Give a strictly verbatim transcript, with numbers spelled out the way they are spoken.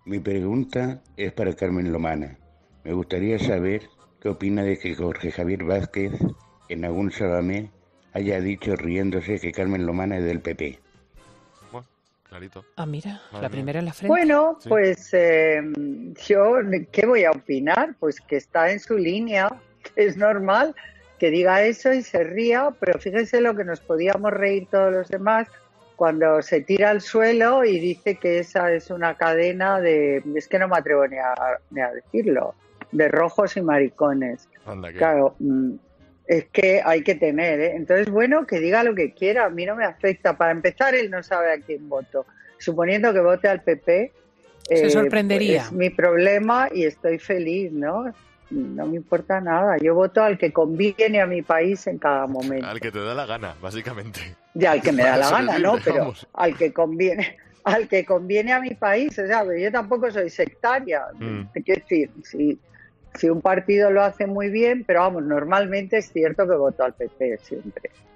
Mi pregunta es para Carmen Lomana. Me gustaría saber qué opina de que Jorge Javier Vázquez, en algún Sálvame, haya dicho riéndose que Carmen Lomana es del P P. Bueno, clarito. Ah, mira, Madre la mía. primera en la frente. Bueno, Sí. pues eh, yo, ¿qué voy a opinar? Pues que está en su línea, que es normal que diga eso y se ría, pero fíjese lo que nos podíamos reír todos los demás cuando se tira al suelo y dice que esa es una cadena de, es que no me atrevo ni a, ni a decirlo, de rojos y maricones. Anda, que. Claro, mm, es que hay que tener, ¿eh? Entonces, bueno, que diga lo que quiera, a mí no me afecta. Para empezar, él no sabe a quién voto. Suponiendo que vote al P P, Se eh, sorprendería. es mi problema y estoy feliz, ¿no? No me importa nada. Yo voto al que conviene a mi país en cada momento. Al que te da la gana, básicamente. Ya al que me da Para la eso eres gana, ¿no? libre, Pero vamos. al que conviene, al que conviene a mi país, o sea, yo tampoco soy sectaria. Mm. Te quiero decir, si, si un partido lo hace muy bien, pero vamos, normalmente es cierto que voto al P P siempre.